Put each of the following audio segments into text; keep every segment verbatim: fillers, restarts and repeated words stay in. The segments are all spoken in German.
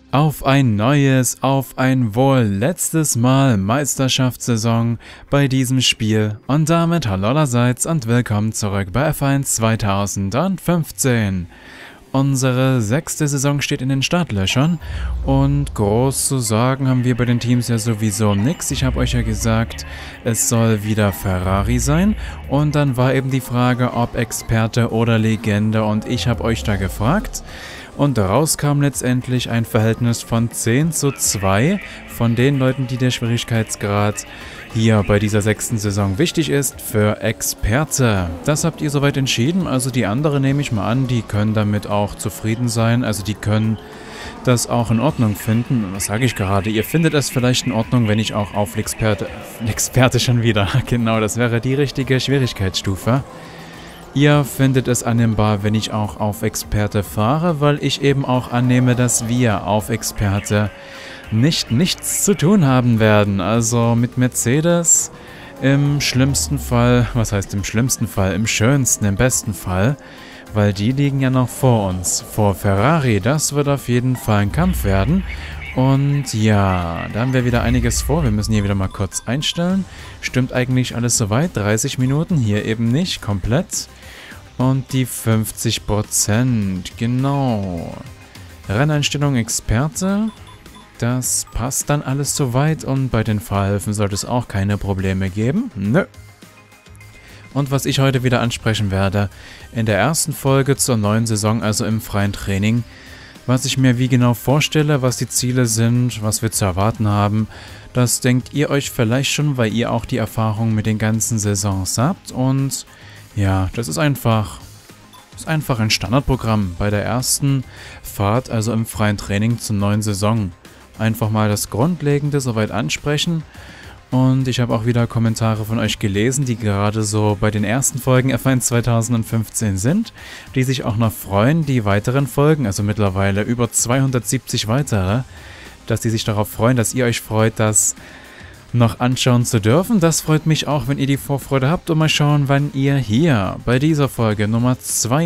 Auf ein neues, auf ein wohl letztes Mal Meisterschaftssaison bei diesem Spiel und damit hallo allerseits und willkommen zurück bei F eins zweitausendfünfzehn. Unsere sechste Saison steht in den Startlöchern und groß zu sagen haben wir bei den Teams ja sowieso nix. Ich habe euch ja gesagt, es soll wieder Ferrari sein und dann war eben die Frage, ob Experte oder Legende und ich habe euch da gefragt. Und daraus kam letztendlich ein Verhältnis von zehn zu zwei von den Leuten, die der Schwierigkeitsgrad hier bei dieser sechsten Saison wichtig ist, für Experte. Das habt ihr soweit entschieden, also die anderen nehme ich mal an, die können damit auch zufrieden sein, also die können das auch in Ordnung finden. Was sage ich gerade? Ihr findet es vielleicht in Ordnung, wenn ich auch auf Experte, Experte schon wieder, genau, das wäre die richtige Schwierigkeitsstufe. Ihr findet es annehmbar, wenn ich auch auf Experte fahre, weil ich eben auch annehme, dass wir auf Experte nicht nichts zu tun haben werden. Also mit Mercedes im schlimmsten Fall, was heißt im schlimmsten Fall, im schönsten, im besten Fall, weil die liegen ja noch vor uns, vor Ferrari. Das wird auf jeden Fall ein Kampf werden. Und ja, da haben wir wieder einiges vor. Wir müssen hier wieder mal kurz einstellen. Stimmt eigentlich alles soweit? dreißig Minuten, hier eben nicht, komplett. Und die fünfzig Prozent, genau. Renneinstellung Experte, das passt dann alles soweit. Und bei den Fahrhilfen sollte es auch keine Probleme geben. Nö. Und was ich heute wieder ansprechen werde, in der ersten Folge zur neuen Saison, also im freien Training, was ich mir wie genau vorstelle, was die Ziele sind, was wir zu erwarten haben, das denkt ihr euch vielleicht schon, weil ihr auch die Erfahrung mit den ganzen Saisons habt. Und ja, das ist einfach, ist einfach ein Standardprogramm bei der ersten Fahrt, also im freien Training zur neuen Saison. Einfach mal das Grundlegende soweit ansprechen. Und ich habe auch wieder Kommentare von euch gelesen, die gerade so bei den ersten Folgen F eins zweitausendfünfzehn sind, die sich auch noch freuen, die weiteren Folgen, also mittlerweile über zweihundertsiebzig weitere, dass die sich darauf freuen, dass ihr euch freut, das noch anschauen zu dürfen. Das freut mich auch, wenn ihr die Vorfreude habt und mal schauen, wann ihr hier bei dieser Folge Nummer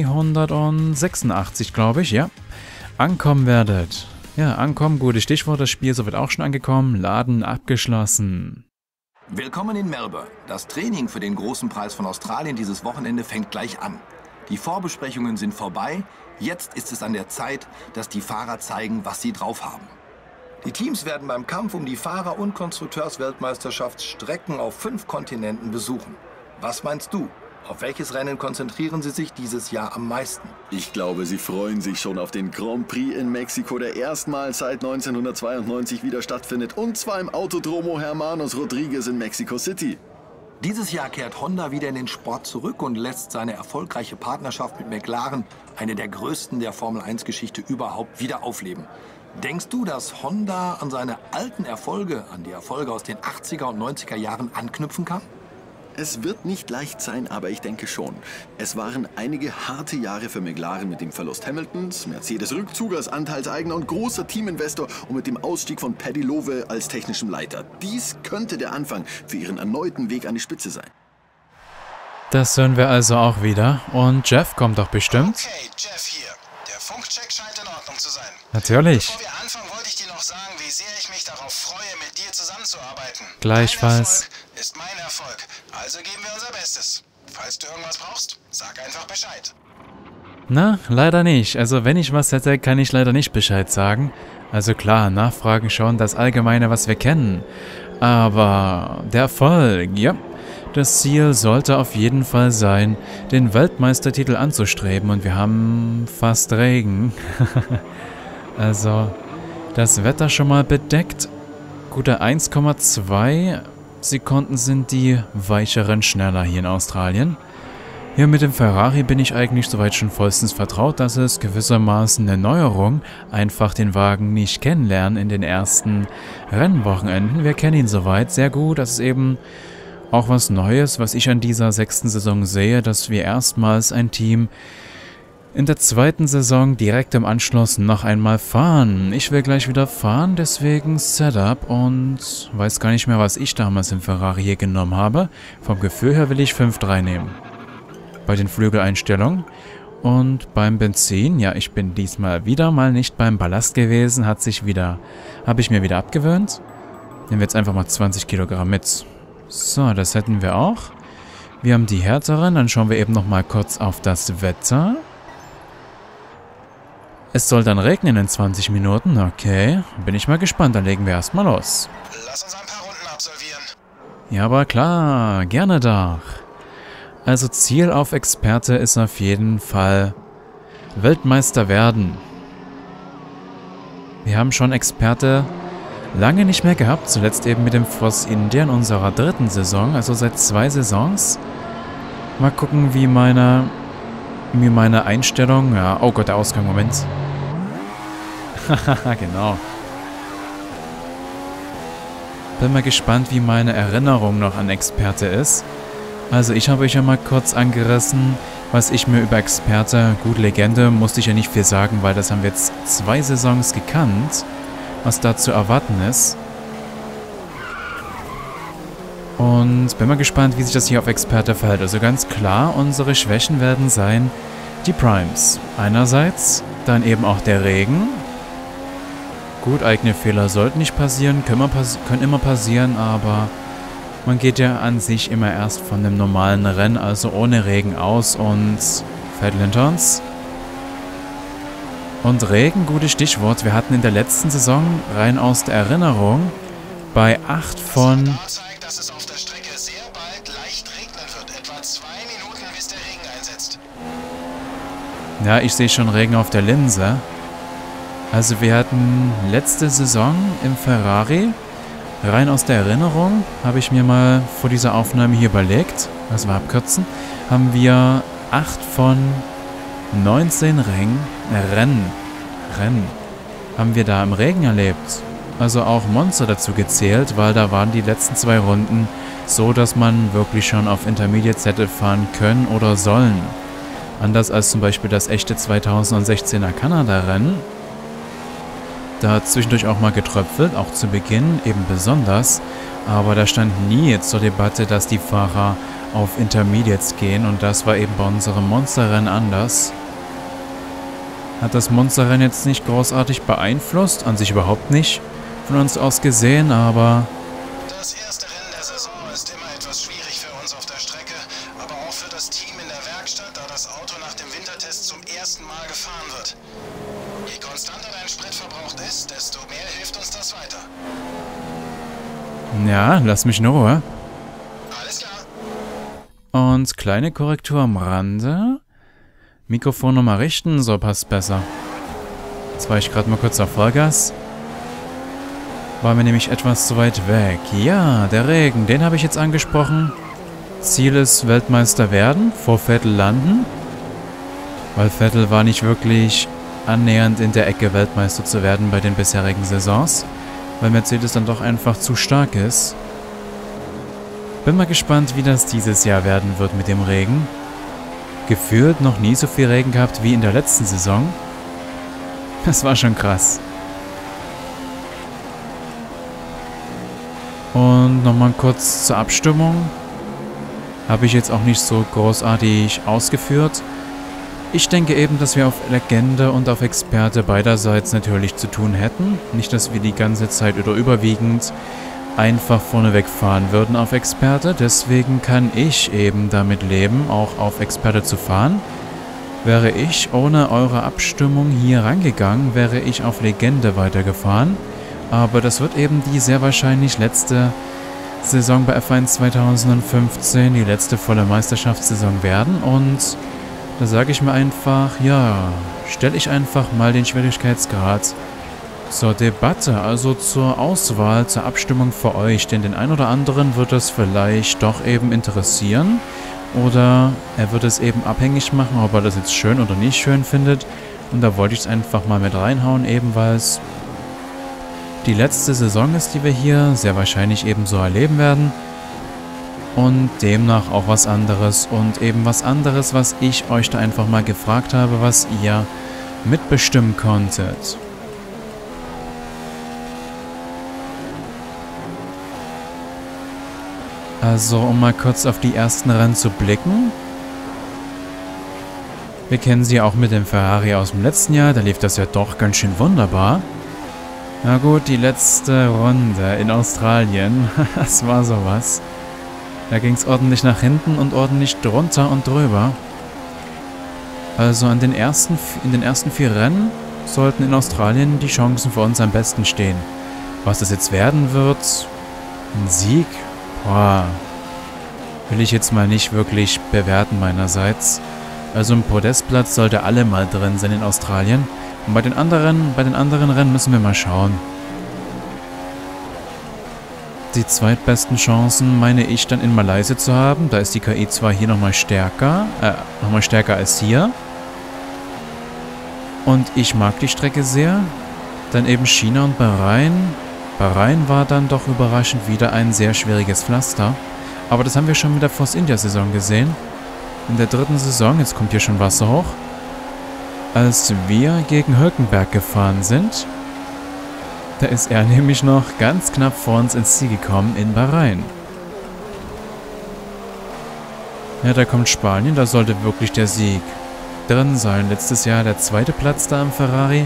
zweihundertsechsundachtzig, glaube ich, ja, ankommen werdet. Ja, ankommen, gutes Stichwort, das Spiel so wird auch schon angekommen, Laden abgeschlossen. Willkommen in Melbourne. Das Training für den großen Preis von Australien dieses Wochenende fängt gleich an. Die Vorbesprechungen sind vorbei. Jetzt ist es an der Zeit, dass die Fahrer zeigen, was sie drauf haben. Die Teams werden beim Kampf um die Fahrer- und Konstrukteursweltmeisterschaft Strecken auf fünf Kontinenten besuchen. Was meinst du? Auf welches Rennen konzentrieren Sie sich dieses Jahr am meisten? Ich glaube, Sie freuen sich schon auf den Grand Prix in Mexiko, der erstmals seit neunzehnhundertzweiundneunzig wieder stattfindet. Und zwar im Autodromo Hermanos Rodriguez in Mexico City. Dieses Jahr kehrt Honda wieder in den Sport zurück und lässt seine erfolgreiche Partnerschaft mit McLaren, eine der größten der Formel eins Geschichte überhaupt, wieder aufleben. Denkst du, dass Honda an seine alten Erfolge, an die Erfolge aus den achtziger und neunziger Jahren anknüpfen kann? Es wird nicht leicht sein, aber ich denke schon. Es waren einige harte Jahre für McLaren mit dem Verlust Hamiltons, Mercedes Rückzug als Anteilseigner und großer Teaminvestor und mit dem Ausstieg von Paddy Lowe als technischem Leiter. Dies könnte der Anfang für ihren erneuten Weg an die Spitze sein. Das hören wir also auch wieder. Und Jeff kommt doch bestimmt. Okay, Jeff hier. Der Funkcheck scheint in Ordnung zu sein. Natürlich. Bevor wir anfangen, wollte ich dir noch sagen, wie sehr ich mich darauf freue, mit dir zusammenzuarbeiten. Gleichfalls. Dein Erfolg ist mein Erfolg. Also geben wir unser Bestes. Falls du irgendwas brauchst, sag einfach Bescheid. Na, leider nicht. Also wenn ich was hätte, kann ich leider nicht Bescheid sagen. Also klar, nachfragen schon, das Allgemeine, was wir kennen. Aber der Erfolg, ja. Das Ziel sollte auf jeden Fall sein, den Weltmeistertitel anzustreben. Und wir haben fast Regen. Also das Wetter schon mal bedeckt. Gute eins Komma zwei Sekunden sind die weicheren schneller hier in Australien. Hier mit dem Ferrari bin ich eigentlich soweit schon vollstens vertraut, dass es gewissermaßen eine Neuerung, einfach den Wagen nicht kennenlernen in den ersten Rennwochenenden. Wir kennen ihn soweit sehr gut, das ist eben auch was Neues, was ich an dieser sechsten Saison sehe, dass wir erstmals ein Team in der zweiten Saison direkt im Anschluss noch einmal fahren. Ich will gleich wieder fahren, deswegen Setup und weiß gar nicht mehr, was ich damals im Ferrari hier genommen habe. Vom Gefühl her will ich fünf drei nehmen. Bei den Flügeleinstellungen. Und beim Benzin, ja, ich bin diesmal wieder mal nicht beim Ballast gewesen, hat sich wieder, habe ich mir wieder abgewöhnt. Nehmen wir jetzt einfach mal zwanzig Kilogramm mit. So, das hätten wir auch. Wir haben die härteren, dann schauen wir eben noch mal kurz auf das Wetter. Es soll dann regnen in zwanzig Minuten, okay. Bin ich mal gespannt, dann legen wir erstmal los. Lass uns ein paar Runden absolvieren. Ja, aber klar, gerne doch. Also Ziel auf Experte ist auf jeden Fall Weltmeister werden. Wir haben schon Experte lange nicht mehr gehabt, zuletzt eben mit dem Force India in unserer dritten Saison, also seit zwei Saisons. Mal gucken, wie meine, wie meine Einstellung... Ja, oh Gott, der Ausgang, Moment. Haha, genau. Bin mal gespannt, wie meine Erinnerung noch an Experte ist. Also ich habe euch ja mal kurz angerissen, was ich mir über Experte, gut, Legende, musste ich ja nicht viel sagen, weil das haben wir jetzt zwei Saisons gekannt, was da zu erwarten ist. Und bin mal gespannt, wie sich das hier auf Experte verhält. Also ganz klar, unsere Schwächen werden sein die Primes. Einerseits, dann eben auch der Regen. Gut, eigene Fehler sollten nicht passieren, können, pass können immer passieren, aber... Man geht ja an sich immer erst von einem normalen Rennen, also ohne Regen aus und Vettel hinter uns. Und Regen, gutes Stichwort. Wir hatten in der letzten Saison, rein aus der Erinnerung, bei acht von... Das zeigt, dass es auf der Strecke sehr bald leicht regnen wird. Etwa zwei Minuten, bis der Regen einsetzt. Ja, ich sehe schon Regen auf der Linse. Also wir hatten letzte Saison im Ferrari... Rein aus der Erinnerung habe ich mir mal vor dieser Aufnahme hier überlegt, also wir abkürzen, haben wir acht von neunzehn Rennen, äh, Rennen, Rennen, haben wir da im Regen erlebt. Also auch Monster dazu gezählt, weil da waren die letzten zwei Runden so, dass man wirklich schon auf Intermediate hätte fahren können oder sollen. Anders als zum Beispiel das echte zweitausendsechzehner Kanada-Rennen. Da hat zwischendurch auch mal getröpfelt, auch zu Beginn eben besonders. Aber da stand nie zur Debatte, dass die Fahrer auf Intermediates gehen. Und das war eben bei unserem Monsterrennen anders. Hat das Monsterrennen jetzt nicht großartig beeinflusst, an sich überhaupt nicht von uns aus gesehen, aber... Das erste Rennen der Saison ist immer etwas schwierig für uns auf der Strecke, aber auch für das Team in der Werkstatt, da das Auto nach dem Wintertest zum ersten Mal gefahren wird. Je konstanter dein Sprit verbraucht ist, desto mehr hilft uns das weiter. Ja, lass mich in Ruhe. Alles klar. Und kleine Korrektur am Rande. Mikrofon nochmal richten, so passt besser. Jetzt war ich gerade mal kurz auf Vollgas. War mir nämlich etwas zu weit weg. Ja, der Regen, den habe ich jetzt angesprochen. Ziel ist Weltmeister werden, vor Vettel landen. Weil Vettel war nicht wirklich annähernd in der Ecke Weltmeister zu werden bei den bisherigen Saisons. Weil Mercedes dann doch einfach zu stark ist. Bin mal gespannt, wie das dieses Jahr werden wird mit dem Regen. Gefühlt noch nie so viel Regen gehabt wie in der letzten Saison. Das war schon krass. Und nochmal kurz zur Abstimmung. Habe ich jetzt auch nicht so großartig ausgeführt. Ich denke eben, dass wir auf Legende und auf Experte beiderseits natürlich zu tun hätten. Nicht, dass wir die ganze Zeit oder überwiegend einfach vorneweg fahren würden auf Experte. Deswegen kann ich eben damit leben, auch auf Experte zu fahren. Wäre ich ohne eure Abstimmung hier rangegangen, wäre ich auf Legende weitergefahren. Aber das wird eben die sehr wahrscheinlich letzte Saison bei F eins zweitausendfünfzehn, die letzte volle Meisterschaftssaison werden. Und da sage ich mir einfach, ja, stelle ich einfach mal den Schwierigkeitsgrad zur Debatte, also zur Auswahl, zur Abstimmung für euch. Denn den einen oder anderen wird es vielleicht doch eben interessieren. Oder er wird es eben abhängig machen, ob er das jetzt schön oder nicht schön findet. Und da wollte ich es einfach mal mit reinhauen, eben weil es die letzte Saison ist, die wir hier sehr wahrscheinlich eben so erleben werden. Und demnach auch was anderes. Und eben was anderes, was ich euch da einfach mal gefragt habe, was ihr mitbestimmen konntet. Also, um mal kurz auf die ersten Rennen zu blicken. Wir kennen sie auch mit dem Ferrari aus dem letzten Jahr, da lief das ja doch ganz schön wunderbar. Na gut, die letzte Runde in Australien, das war sowas. Da ging es ordentlich nach hinten und ordentlich drunter und drüber. Also an den ersten, in den ersten vier Rennen sollten in Australien die Chancen für uns am besten stehen. Was das jetzt werden wird, ein Sieg, boah, will ich jetzt mal nicht wirklich bewerten meinerseits. Also ein Podestplatz sollte alle mal drin sein in Australien. Und bei den anderen, bei den anderen Rennen müssen wir mal schauen. Die zweitbesten Chancen meine ich dann in Malaysia zu haben. Da ist die K I zwar hier nochmal stärker, äh, nochmal stärker als hier. Und ich mag die Strecke sehr. Dann eben China und Bahrain. Bahrain war dann doch überraschend wieder ein sehr schwieriges Pflaster. Aber das haben wir schon mit der Force India Saison gesehen. In der dritten Saison, jetzt kommt hier schon Wasser hoch, als wir gegen Hülkenberg gefahren sind, da ist er nämlich noch ganz knapp vor uns ins Ziel gekommen in Bahrain. Ja, da kommt Spanien, da sollte wirklich der Sieg drin sein. Letztes Jahr der zweite Platz da im Ferrari.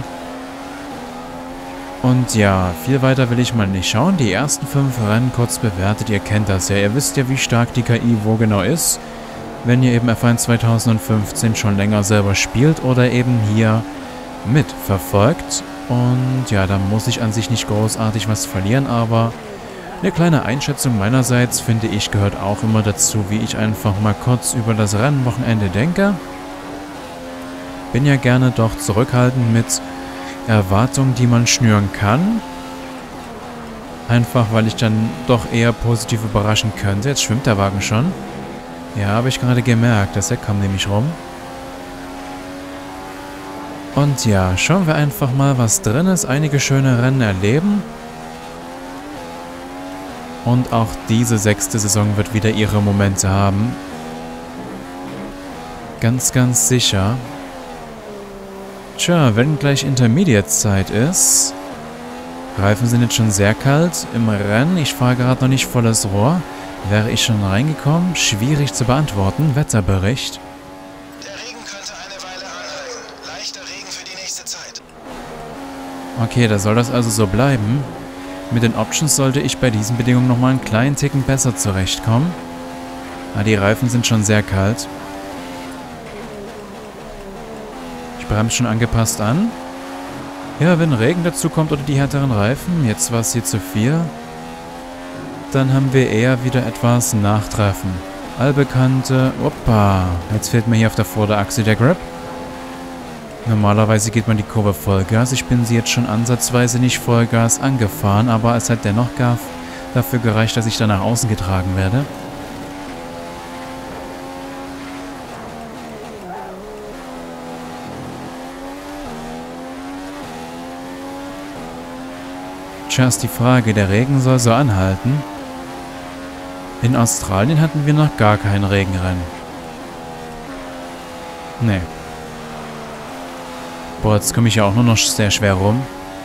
Und ja, viel weiter will ich mal nicht schauen. Die ersten fünf Rennen kurz bewertet, ihr kennt das ja. Ihr wisst ja, wie stark die K I wo genau ist. Wenn ihr eben F eins zweitausendfünfzehn schon länger selber spielt oder eben hier mitverfolgt. Und ja, da muss ich an sich nicht großartig was verlieren, aber eine kleine Einschätzung meinerseits, finde ich, gehört auch immer dazu, wie ich einfach mal kurz über das Rennwochenende denke. Bin ja gerne doch zurückhaltend mit Erwartungen, die man schnüren kann. Einfach, weil ich dann doch eher positiv überraschen könnte. Jetzt schwimmt der Wagen schon. Ja, habe ich gerade gemerkt. Das Heck kam nämlich rum. Und ja, schauen wir einfach mal, was drin ist. Einige schöne Rennen erleben. Und auch diese sechste Saison wird wieder ihre Momente haben. Ganz, ganz sicher. Tja, wenn gleich Intermediate-Zeit ist. Reifen sind jetzt schon sehr kalt im Rennen. Ich fahre gerade noch nicht volles Rohr. Wäre ich schon reingekommen? Schwierig zu beantworten. Wetterbericht. Der Regen könnte eine Weile anhalten. Leichter Regen für die nächste Zeit. Okay, da soll das also so bleiben. Mit den Options sollte ich bei diesen Bedingungen nochmal einen kleinen Ticken besser zurechtkommen. Ah, die Reifen sind schon sehr kalt. Ich bremse schon angepasst an. Ja, wenn Regen dazu kommt oder die härteren Reifen, jetzt war es hier zu viel, dann haben wir eher wieder etwas Nachtreffen. Allbekannte, oppa, jetzt fehlt mir hier auf der Vorderachse der Grip. Normalerweise geht man die Kurve Vollgas. Ich bin sie jetzt schon ansatzweise nicht Vollgas angefahren, aber es hat dennoch gar dafür gereicht, dass ich da nach außen getragen werde. Tja, ist die Frage, der Regen soll so anhalten. In Australien hatten wir noch gar kein Regenrennen. Nee. Boah, jetzt komme ich ja auch nur noch sehr schwer rum.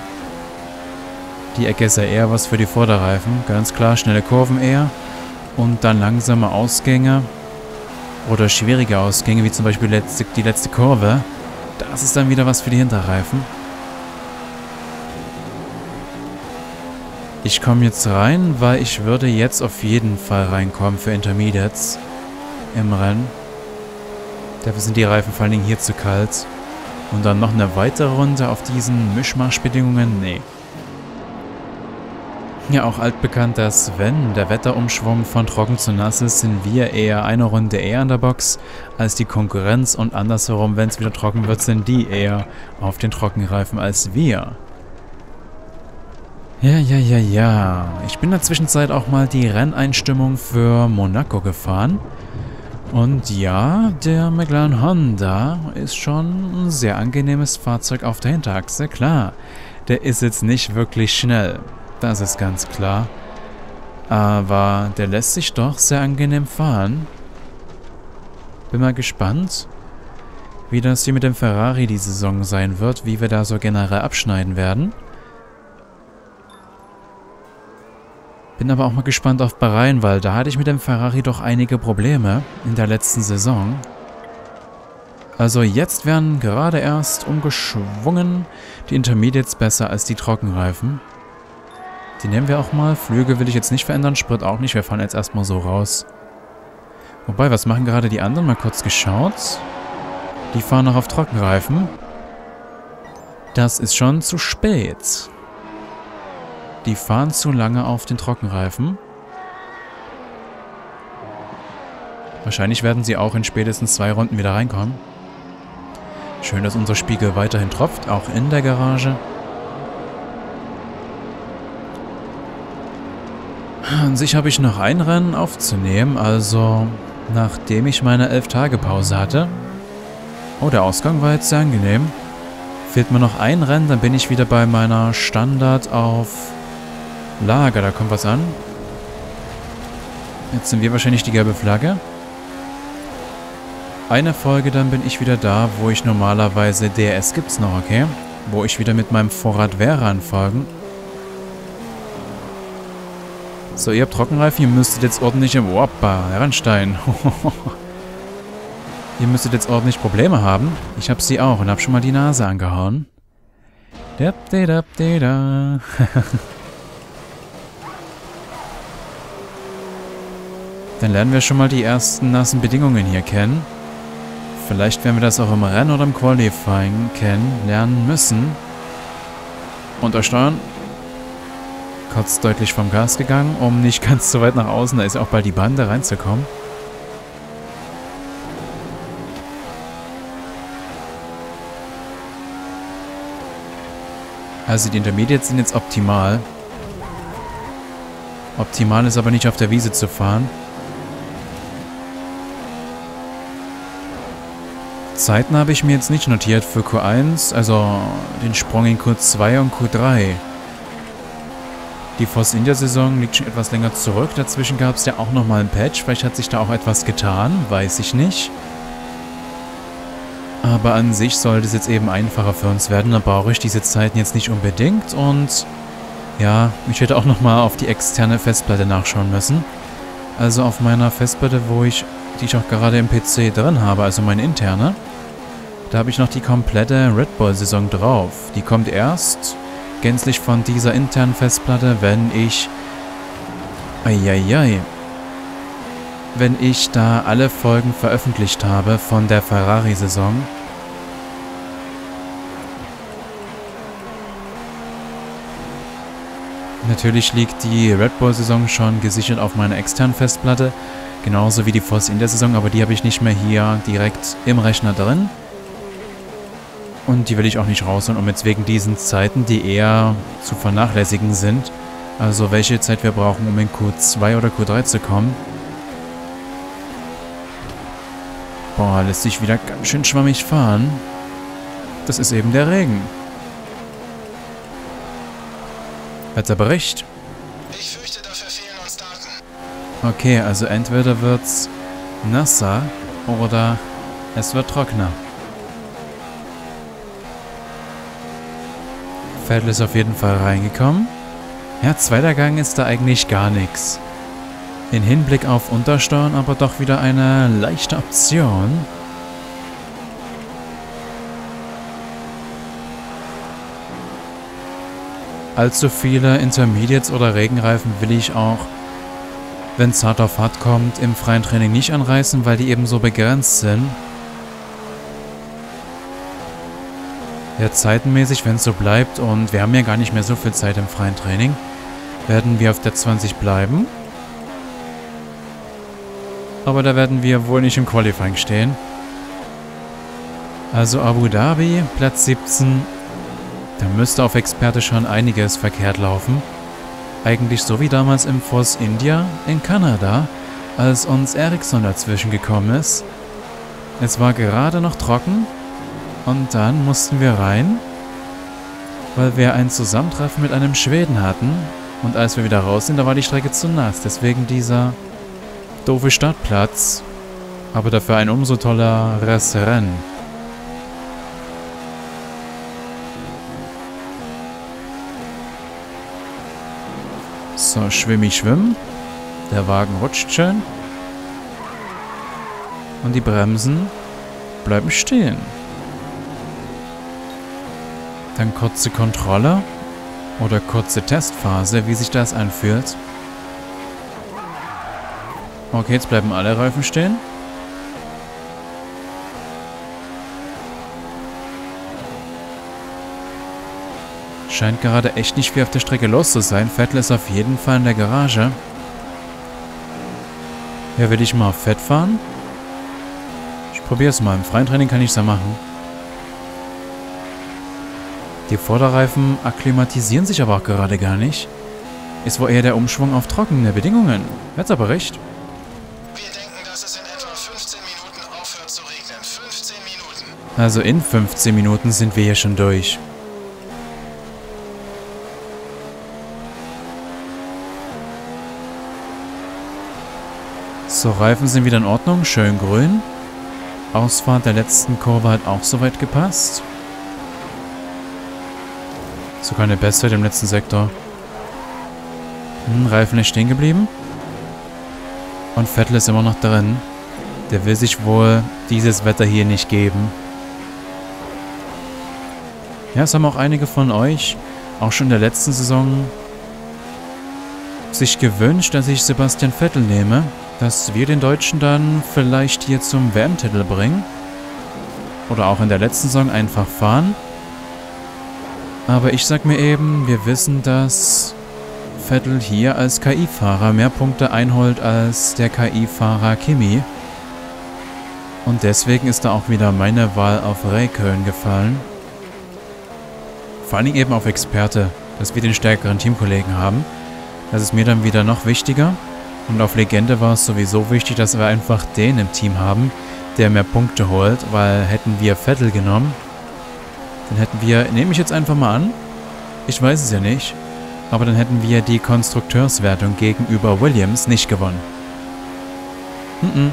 Die Ecke ist ja eher was für die Vorderreifen. Ganz klar, schnelle Kurven eher. Und dann langsame Ausgänge. Oder schwierige Ausgänge, wie zum Beispiel letzte, die letzte Kurve. Das ist dann wieder was für die Hinterreifen. Ich komme jetzt rein, weil ich würde jetzt auf jeden Fall reinkommen für Intermediates im Rennen. Dafür sind die Reifen vor allen Dingen hier zu kalt. Und dann noch eine weitere Runde auf diesen Mischmaschbedingungen? Nee. Ja, auch altbekannt, dass wenn der Wetterumschwung von trocken zu nass ist, sind wir eher eine Runde eher an der Box als die Konkurrenz. Und andersherum, wenn es wieder trocken wird, sind die eher auf den Trockenreifen als wir. Ja, ja, ja, ja. Ich bin in der Zwischenzeit auch mal die Renneinstimmung für Monaco gefahren. Und ja, der McLaren Honda ist schon ein sehr angenehmes Fahrzeug auf der Hinterachse. Klar, der ist jetzt nicht wirklich schnell. Das ist ganz klar. Aber der lässt sich doch sehr angenehm fahren. Bin mal gespannt, wie das hier mit dem Ferrari die Saison sein wird. Wie wir da so generell abschneiden werden. Bin aber auch mal gespannt auf Bahrain, weil da hatte ich mit dem Ferrari doch einige Probleme in der letzten Saison. Also jetzt werden gerade erst umgeschwungen die Intermediates besser als die Trockenreifen. Die nehmen wir auch mal. Flügel will ich jetzt nicht verändern, Sprit auch nicht. Wir fahren jetzt erstmal so raus. Wobei, was machen gerade die anderen? Mal kurz geschaut. Die fahren noch auf Trockenreifen. Das ist schon zu spät. Die fahren zu lange auf den Trockenreifen. Wahrscheinlich werden sie auch in spätestens zwei Runden wieder reinkommen. Schön, dass unser Spiegel weiterhin tropft, auch in der Garage. An sich habe ich noch ein Rennen aufzunehmen, also nachdem ich meine elf Tage Pause hatte. Oh, der Ausgang war jetzt sehr angenehm. Fehlt mir noch ein Rennen, dann bin ich wieder bei meiner Standard auf Lager. Da kommt was an. Jetzt sind wir wahrscheinlich die gelbe Flagge. Eine Folge, dann bin ich wieder da, wo ich normalerweise D R S gibt's noch, okay? Wo ich wieder mit meinem Vorrat wäre an Folgen. So, ihr habt Trockenreifen, ihr müsstet jetzt ordentlich im... Hoppa, Herrenstein. Ihr müsstet jetzt ordentlich Probleme haben. Ich hab sie auch und hab schon mal die Nase angehauen. Dap, de, dap, de, da. Dann lernen wir schon mal die ersten nassen Bedingungen hier kennen. Vielleicht werden wir das auch im Rennen oder im Qualifying kennenlernen müssen. Untersteuern. Kurz deutlich vom Gas gegangen, um nicht ganz so weit nach außen, da ist ja auch bald die Bande, reinzukommen. Also die Intermediates sind jetzt optimal. Optimal ist aber nicht auf der Wiese zu fahren. Zeiten habe ich mir jetzt nicht notiert für Q eins, also den Sprung in Q zwei und Q drei. Die Force India Saison liegt schon etwas länger zurück. Dazwischen gab es ja auch nochmal ein Patch. Vielleicht hat sich da auch etwas getan, weiß ich nicht. Aber an sich sollte es jetzt eben einfacher für uns werden. Da brauche ich diese Zeiten jetzt nicht unbedingt. Und ja, ich hätte auch nochmal auf die externe Festplatte nachschauen müssen. Also auf meiner Festplatte, wo ich, die ich auch gerade im P C drin habe, also meine interne. Da habe ich noch die komplette Red Bull Saison drauf. Die kommt erst gänzlich von dieser internen Festplatte, wenn ich... Eieiei. Wenn ich da alle Folgen veröffentlicht habe von der Ferrari-Saison. Natürlich liegt die Red Bull-Saison schon gesichert auf meiner externen Festplatte. Genauso wie die Force India-Saison, aber die habe ich nicht mehr hier direkt im Rechner drin. Und die will ich auch nicht rausholen, um jetzt wegen diesen Zeiten, die eher zu vernachlässigen sind. Also welche Zeit wir brauchen, um in Q zwei oder Q drei zu kommen. Boah, lässt sich wieder ganz schön schwammig fahren. Das ist eben der Regen. Wetterbericht. Ich fürchte, dafür fehlen uns Daten. Okay, also entweder wird's nasser oder es wird trockener. Vettel ist auf jeden Fall reingekommen. Ja, zweiter Gang ist da eigentlich gar nichts. In Hinblick auf Untersteuern aber doch wieder eine leichte Option. Allzu viele Intermediates oder Regenreifen will ich auch, wenn es hart auf hart kommt, im freien Training nicht anreißen, weil die eben so begrenzt sind. Ja, zeitenmäßig, wenn es so bleibt, und wir haben ja gar nicht mehr so viel Zeit im freien Training, werden wir auf der zwanzig bleiben. Aber da werden wir wohl nicht im Qualifying stehen. Also Abu Dhabi, Platz siebzehn. Da müsste auf Experte schon einiges verkehrt laufen. Eigentlich so wie damals im Force India in Kanada, als uns Ericsson dazwischen gekommen ist. Es war gerade noch trocken und dann mussten wir rein, weil wir ein Zusammentreffen mit einem Schweden hatten. Und als wir wieder raus sind, da war die Strecke zu nass. Deswegen dieser doofe Startplatz. Aber dafür ein umso tolleres Rennen. So, schwimmig schwimmen. Der Wagen rutscht schön. Und die Bremsen bleiben stehen. Dann kurze Kontrolle oder kurze Testphase, wie sich das anfühlt. Okay, jetzt bleiben alle Reifen stehen. Scheint gerade echt nicht viel auf der Strecke los zu sein. Vettel ist auf jeden Fall in der Garage. Ja, will ich mal auf Fett fahren? Ich probiere es mal. Im freien Training kann ich es ja machen. Die Vorderreifen akklimatisieren sich aber auch gerade gar nicht. Ist wohl eher der Umschwung auf trockene Bedingungen. Wetterbericht. Wir denken, dass es in etwa fünfzehn Minuten aufhört zu regnen. fünfzehn Minuten. Also in fünfzehn Minuten sind wir hier schon durch. So, Reifen sind wieder in Ordnung. Schön grün. Ausfahrt der letzten Kurve hat auch soweit gepasst. Sogar eine Bestzeit im letzten Sektor. Hm, Reifen ist stehen geblieben. Und Vettel ist immer noch drin. Der will sich wohl dieses Wetter hier nicht geben. Ja, es haben auch einige von euch, auch schon in der letzten Saison, sich gewünscht, dass ich Sebastian Vettel nehme. Dass wir den Deutschen dann vielleicht hier zum W M-Titel bringen. Oder auch in der letzten Saison einfach fahren. Aber ich sag mir eben, wir wissen, dass Vettel hier als K I-Fahrer mehr Punkte einholt als der K I-Fahrer Kimi. Und deswegen ist da auch wieder meine Wahl auf Räikkönen gefallen. Vor allen Dingen eben auf Experte, dass wir den stärkeren Teamkollegen haben. Das ist mir dann wieder noch wichtiger. Und auf Legende war es sowieso wichtig, dass wir einfach den im Team haben, der mehr Punkte holt, weil hätten wir Vettel genommen, dann hätten wir, nehme ich jetzt einfach mal an, ich weiß es ja nicht, aber dann hätten wir die Konstrukteurswertung gegenüber Williams nicht gewonnen. Mhm.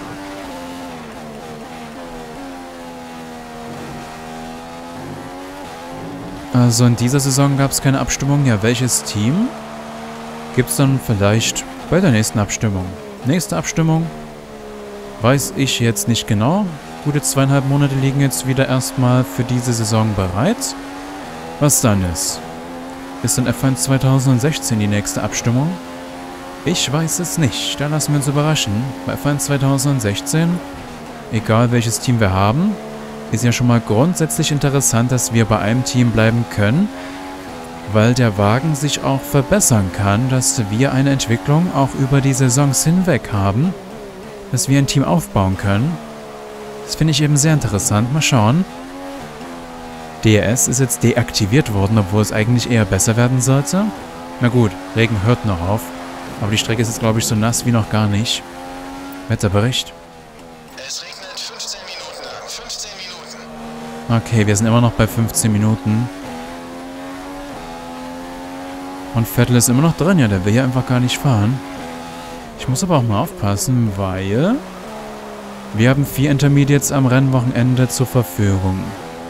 Also in dieser Saison gab es keine Abstimmung. Ja, welches Team gibt es dann vielleicht bei der nächsten Abstimmung? Nächste Abstimmung weiß ich jetzt nicht genau. Gute zweieinhalb Monate liegen jetzt wieder erstmal für diese Saison bereit. Was dann ist? Ist dann F eins zweitausendsechzehn die nächste Abstimmung? Ich weiß es nicht. Da lassen wir uns überraschen. Bei F eins zweitausendsechzehn, egal welches Team wir haben, ist ja schon mal grundsätzlich interessant, dass wir bei einem Team bleiben können, weil der Wagen sich auch verbessern kann, dass wir eine Entwicklung auch über die Saisons hinweg haben, dass wir ein Team aufbauen können. Das finde ich eben sehr interessant. Mal schauen. D R S ist jetzt deaktiviert worden, obwohl es eigentlich eher besser werden sollte. Na gut, Regen hört noch auf, aber die Strecke ist jetzt, glaube ich, so nass wie noch gar nicht. Wetterbericht. Es regnet fünfzehn Minuten lang. fünfzehn Minuten. Okay, wir sind immer noch bei fünfzehn Minuten. Und Vettel ist immer noch drin, ja, der will ja einfach gar nicht fahren. Ich muss aber auch mal aufpassen, weil wir haben vier Intermediates am Rennwochenende zur Verfügung.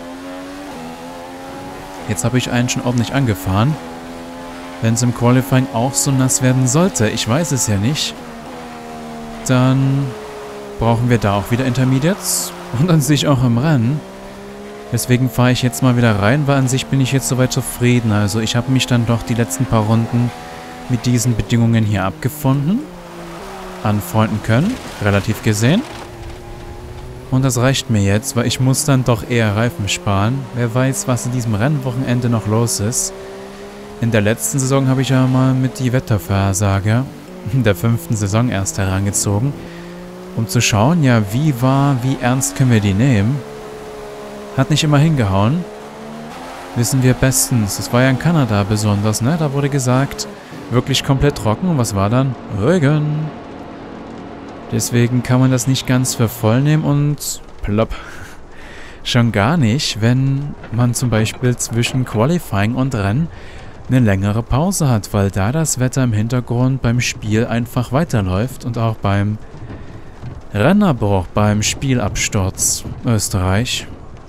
Jetzt habe ich einen schon ordentlich angefahren. Wenn es im Qualifying auch so nass werden sollte, ich weiß es ja nicht, dann brauchen wir da auch wieder Intermediates und an sich auch im Rennen. Deswegen fahre ich jetzt mal wieder rein, weil an sich bin ich jetzt soweit zufrieden. Also ich habe mich dann doch die letzten paar Runden mit diesen Bedingungen hier abgefunden, anfreunden können, relativ gesehen. Und das reicht mir jetzt, weil ich muss dann doch eher Reifen sparen. Wer weiß, was in diesem Rennwochenende noch los ist. In der letzten Saison habe ich ja mal mit die Wettervorhersage der fünften Saison erst herangezogen, um zu schauen, ja, wie war, wie ernst können wir die nehmen. Hat nicht immer hingehauen. Wissen wir bestens. Das war ja in Kanada besonders, ne? Da wurde gesagt, wirklich komplett trocken. Und was war dann? Regen. Deswegen kann man das nicht ganz für voll nehmen und plopp. Schon gar nicht, wenn man zum Beispiel zwischen Qualifying und Rennen eine längere Pause hat, weil da das Wetter im Hintergrund beim Spiel einfach weiterläuft und auch beim Rennerbruch, beim Spielabsturz Österreich.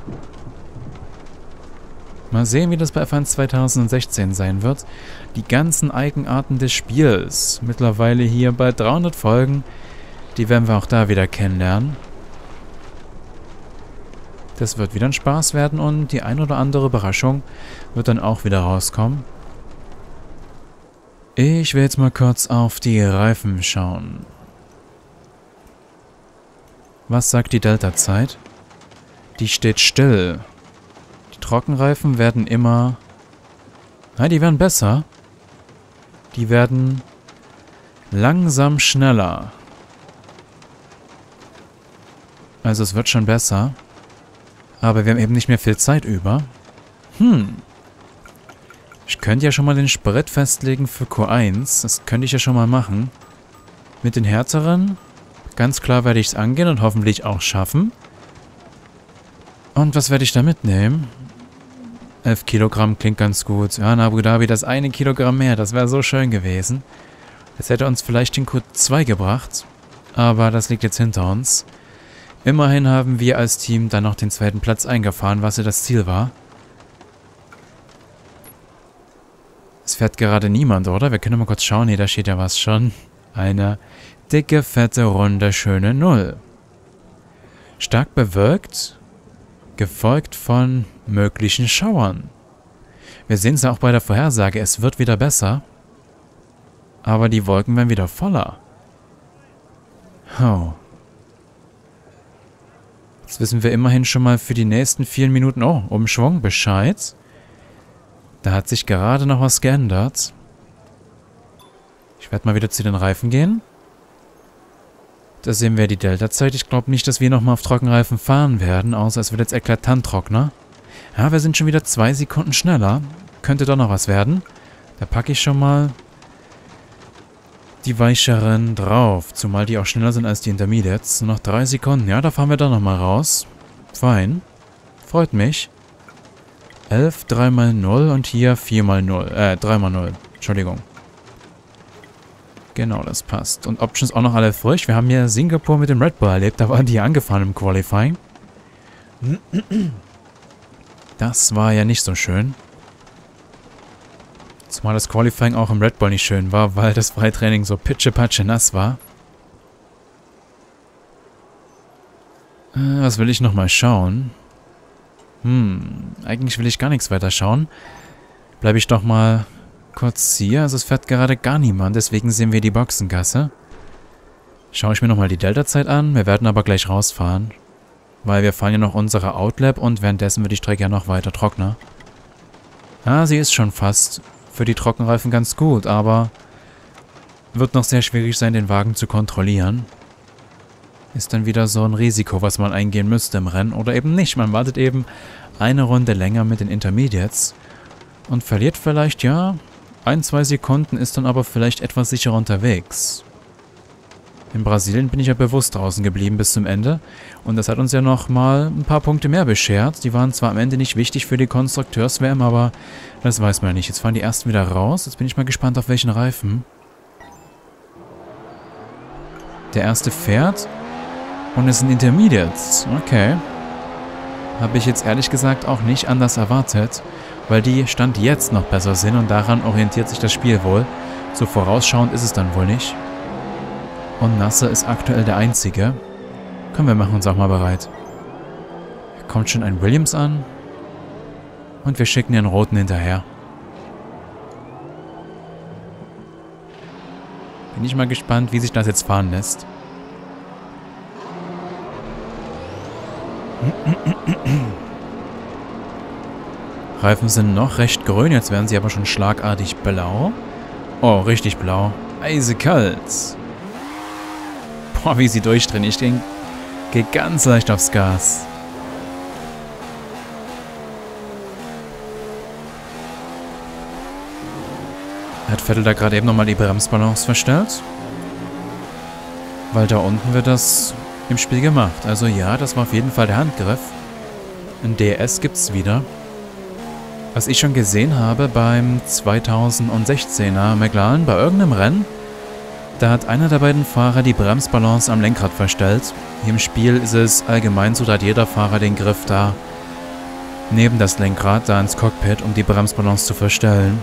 Mal sehen, wie das bei F eins zweitausendsechzehn sein wird. Die ganzen Eigenarten des Spiels, mittlerweile hier bei dreihundert Folgen, die werden wir auch da wieder kennenlernen. Das wird wieder ein Spaß werden und die ein oder andere Überraschung wird dann auch wieder rauskommen. Ich will jetzt mal kurz auf die Reifen schauen. Was sagt die Delta-Zeit? Die steht still. Die Trockenreifen werden immer... Nein, die werden besser. Die werden langsam schneller. Also es wird schon besser. Aber wir haben eben nicht mehr viel Zeit über. Hm. Ich könnte ja schon mal den Sprit festlegen für Q eins. Das könnte ich ja schon mal machen. Mit den härteren. Ganz klar werde ich es angehen und hoffentlich auch schaffen. Und was werde ich da mitnehmen? elf Kilogramm klingt ganz gut. Ja, in Abu Dhabi das eine Kilogramm mehr. Das wäre so schön gewesen. Das hätte uns vielleicht den Q zwei gebracht. Aber das liegt jetzt hinter uns. Immerhin haben wir als Team dann noch den zweiten Platz eingefahren, was ja das Ziel war. Es fährt gerade niemand, oder? Wir können mal kurz schauen. Ne, da steht ja was schon. Eine dicke, fette, runde, schöne Null. Stark bewölkt, gefolgt von möglichen Schauern. Wir sehen es ja auch bei der Vorhersage. Es wird wieder besser. Aber die Wolken werden wieder voller. Oh. Jetzt wissen wir immerhin schon mal für die nächsten vielen Minuten, oh, Umschwung, Bescheid. Da hat sich gerade noch was geändert. Ich werde mal wieder zu den Reifen gehen. Da sehen wir die Delta-Zeit. Ich glaube nicht, dass wir nochmal auf Trockenreifen fahren werden, außer es wird jetzt eklatant trockener. Ja, wir sind schon wieder zwei Sekunden schneller. Könnte doch noch was werden. Da packe ich schon mal die weicheren drauf, zumal die auch schneller sind als die Intermediates. Nur noch drei Sekunden. Ja, da fahren wir dann nochmal raus. Fein. Freut mich. elf, drei mal null und hier vier mal null. Äh, drei mal null. Entschuldigung. Genau, das passt. Und Options auch noch alle frisch. Wir haben hier Singapur mit dem Red Bull erlebt. Da waren die angefahren im Qualifying. Das war ja nicht so schön. Zumal das Qualifying auch im Red Bull nicht schön war, weil das Freitraining so pitschepatsche nass war. Äh, was will ich nochmal schauen? Hm, eigentlich will ich gar nichts weiter schauen. Bleibe ich doch mal kurz hier. Also es fährt gerade gar niemand, deswegen sehen wir die Boxengasse. Schaue ich mir nochmal die Delta-Zeit an. Wir werden aber gleich rausfahren. Weil wir fahren ja noch unsere Outlap und währenddessen wird die Strecke ja noch weiter trockener. Ah, sie ist schon fast für die Trockenreifen ganz gut, aber wird noch sehr schwierig sein, den Wagen zu kontrollieren. Ist dann wieder so ein Risiko, was man eingehen müsste im Rennen oder eben nicht. Man wartet eben eine Runde länger mit den Intermediates und verliert vielleicht, ja, ein, zwei Sekunden, ist dann aber vielleicht etwas sicherer unterwegs. In Brasilien bin ich ja bewusst draußen geblieben bis zum Ende und das hat uns ja nochmal ein paar Punkte mehr beschert. Die waren zwar am Ende nicht wichtig für die Konstrukteurs-W M, aber das weiß man ja nicht. Jetzt fahren die ersten wieder raus. Jetzt bin ich mal gespannt, auf welchen Reifen. Der erste fährt und es sind Intermediates. Okay. Habe ich jetzt ehrlich gesagt auch nicht anders erwartet, weil die Stand jetzt noch besser sind und daran orientiert sich das Spiel wohl. So vorausschauend ist es dann wohl nicht. Und Nasser ist aktuell der Einzige. Komm, wir machen uns auch mal bereit. Hier kommt schon ein Williams an. Und wir schicken den Roten hinterher. Bin ich mal gespannt, wie sich das jetzt fahren lässt. Reifen sind noch recht grün, jetzt werden sie aber schon schlagartig blau. Oh, richtig blau. Eisekalt. Boah, wie sie durchdrehen. Ich gehe geh ganz leicht aufs Gas. Hat Vettel da gerade eben nochmal die Bremsbalance verstellt? Weil da unten wird das im Spiel gemacht. Also ja, das war auf jeden Fall der Handgriff. Ein D R S gibt's wieder. Was ich schon gesehen habe beim zweitausendsechzehner McLaren, bei irgendeinem Rennen, da hat einer der beiden Fahrer die Bremsbalance am Lenkrad verstellt. Hier im Spiel ist es allgemein so, da hat jeder Fahrer den Griff da neben das Lenkrad, da ins Cockpit, um die Bremsbalance zu verstellen.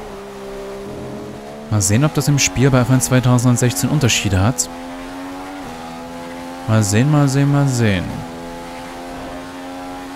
Mal sehen, ob das im Spiel bei F eins zweitausendsechzehn Unterschiede hat. Mal sehen, mal sehen, mal sehen.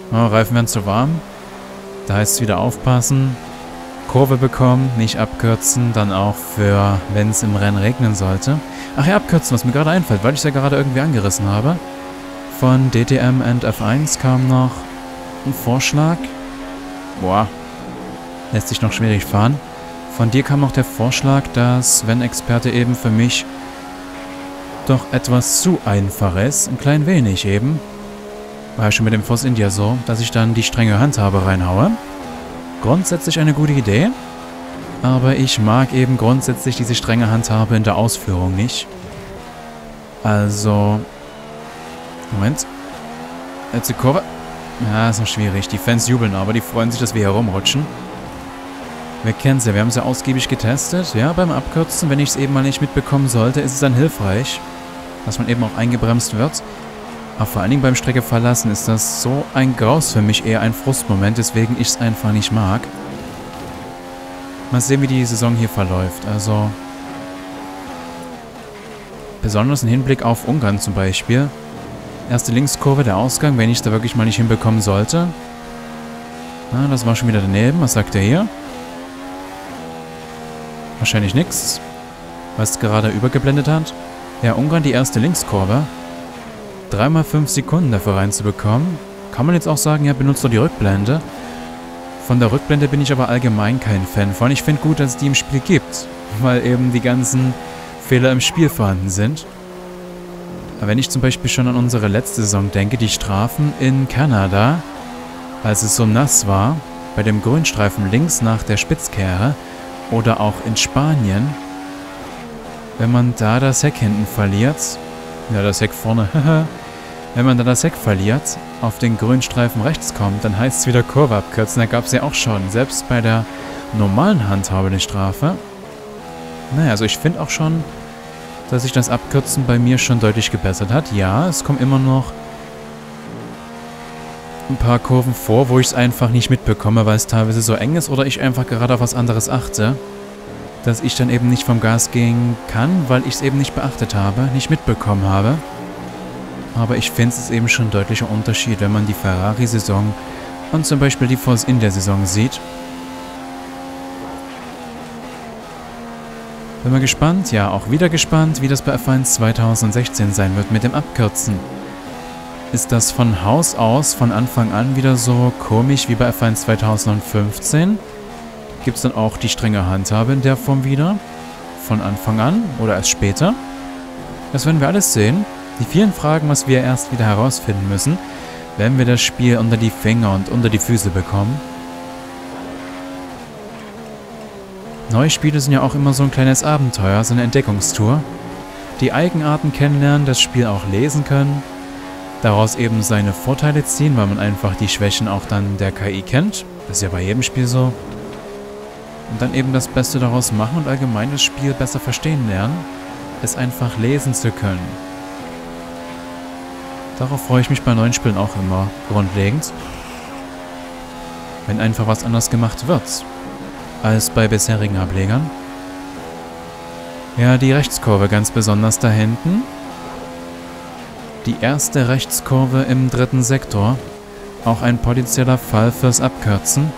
Oh, Reifen werden zu warm. Da heißt es wieder aufpassen. Kurve bekommen, nicht abkürzen. Dann auch für, wenn es im Rennen regnen sollte. Ach ja, abkürzen, was mir gerade einfällt, weil ich es ja gerade irgendwie angerissen habe. Von D T M und F eins kam noch ein Vorschlag. Boah, lässt sich noch schwierig fahren. Von dir kam noch der Vorschlag, dass, wenn Experte eben für mich doch etwas zu einfach ist, ein klein wenig eben, war ja schon mit dem Force India so, dass ich dann die strenge Handhabe reinhaue. Grundsätzlich eine gute Idee, aber ich mag eben grundsätzlich diese strenge Handhabe in der Ausführung nicht. Also, Moment, jetzt die Kurve. Ja, ist noch schwierig. Die Fans jubeln aber, die freuen sich, dass wir hier rumrutschen. Wir kennen sie, wir haben sie ausgiebig getestet. Ja, beim Abkürzen, wenn ich es eben mal nicht mitbekommen sollte, ist es dann hilfreich, dass man eben auch eingebremst wird. Aber vor allen Dingen beim Strecke verlassen ist das so ein Graus für mich, eher ein Frustmoment, weswegen ich es einfach nicht mag. Mal sehen, wie die Saison hier verläuft. Also, besonders im Hinblick auf Ungarn zum Beispiel. Erste Linkskurve, der Ausgang, wenn ich es da wirklich mal nicht hinbekommen sollte. Na, das war schon wieder daneben. Was sagt er hier? Wahrscheinlich nichts, was gerade übergeblendet hat. Ja, Ungarn, die erste Linkskurve. Dreimal fünf Sekunden dafür reinzubekommen. Kann man jetzt auch sagen, ja, benutzt doch die Rückblende. Von der Rückblende bin ich aber allgemein kein Fan von. Ich finde gut, dass es die im Spiel gibt, weil eben die ganzen Fehler im Spiel vorhanden sind. Aber wenn ich zum Beispiel schon an unsere letzte Saison denke, die Strafen in Kanada, als es so nass war, bei dem Grünstreifen links nach der Spitzkehre oder auch in Spanien, wenn man da das Heck hinten verliert, ja, das Heck vorne, wenn man da das Heck verliert, auf den Grünstreifen rechts kommt, dann heißt es wieder Kurve abkürzen. Da gab es ja auch schon, selbst bei der normalen Handhabe eine Strafe. Naja, also ich finde auch schon, dass sich das Abkürzen bei mir schon deutlich gebessert hat. Ja, es kommen immer noch ein paar Kurven vor, wo ich es einfach nicht mitbekomme, weil es teilweise so eng ist oder ich einfach gerade auf was anderes achte, dass ich dann eben nicht vom Gas gehen kann, weil ich es eben nicht beachtet habe, nicht mitbekommen habe. Aber ich finde, es ist eben schon ein deutlicher Unterschied, wenn man die Ferrari-Saison und zum Beispiel die Force India-Saison sieht. Bin mal gespannt, ja, auch wieder gespannt, wie das bei F eins zweitausendsechzehn sein wird mit dem Abkürzen. Ist das von Haus aus von Anfang an wieder so komisch wie bei F eins zweitausendfünfzehn? Gibt es dann auch die strenge Handhabe in der Form wieder? Von Anfang an oder erst später? Das werden wir alles sehen. Die vielen Fragen, was wir erst wieder herausfinden müssen, wenn wir das Spiel unter die Finger und unter die Füße bekommen. Neue Spiele sind ja auch immer so ein kleines Abenteuer, so eine Entdeckungstour. Die Eigenarten kennenlernen, das Spiel auch lesen können, daraus eben seine Vorteile ziehen, weil man einfach die Schwächen auch dann der K I kennt. Das ist ja bei jedem Spiel so. Und dann eben das Beste daraus machen und allgemein das Spiel besser verstehen lernen, es einfach lesen zu können. Darauf freue ich mich bei neuen Spielen auch immer grundlegend. Wenn einfach was anders gemacht wird als bei bisherigen Ablegern. Ja, die Rechtskurve ganz besonders da hinten. Die erste Rechtskurve im dritten Sektor. Auch ein potenzieller Fall fürs Abkürzen.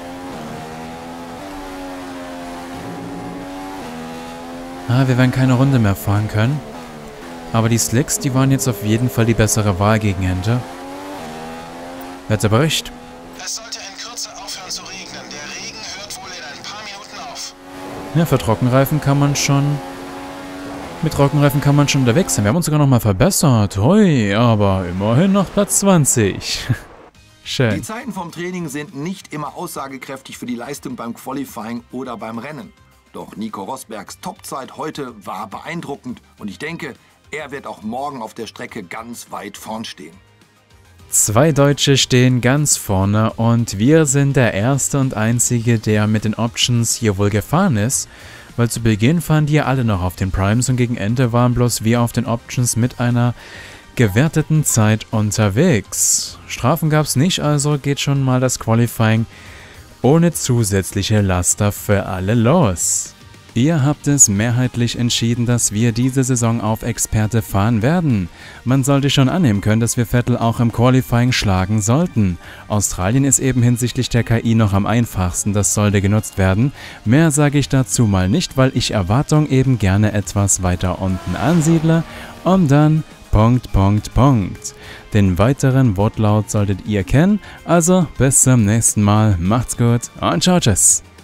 Ah, wir werden keine Runde mehr fahren können. Aber die Slicks, die waren jetzt auf jeden Fall die bessere Wahl gegen Ende. Wetterbericht. Es sollte in Kürze aufhören zu regnen. Der Regen hört wohl in ein paar Minuten auf. Ja, für Trockenreifen kann man schon... Mit Trockenreifen kann man schon unterwegs sein. Wir haben uns sogar nochmal verbessert. Hui, aber immerhin noch Platz zwanzig. Schön. Die Zeiten vom Training sind nicht immer aussagekräftig für die Leistung beim Qualifying oder beim Rennen. Doch Nico Rosbergs Topzeit heute war beeindruckend und ich denke, er wird auch morgen auf der Strecke ganz weit vorn stehen. Zwei Deutsche stehen ganz vorne und wir sind der erste und einzige, der mit den Options hier wohl gefahren ist, weil zu Beginn fahren die ja alle noch auf den Primes und gegen Ende waren bloß wir auf den Options mit einer gewerteten Zeit unterwegs. Strafen gab es nicht, also geht schon mal das Qualifying ohne zusätzliche Laster für alle los. Ihr habt es mehrheitlich entschieden, dass wir diese Saison auf Experte fahren werden. Man sollte schon annehmen können, dass wir Vettel auch im Qualifying schlagen sollten. Australien ist eben hinsichtlich der K I noch am einfachsten, das sollte genutzt werden. Mehr sage ich dazu mal nicht, weil ich Erwartungen eben gerne etwas weiter unten ansiedle, um dann Punkt, Punkt, Punkt. Den weiteren Wortlaut solltet ihr kennen, also bis zum nächsten Mal, macht's gut und ciao, tschüss.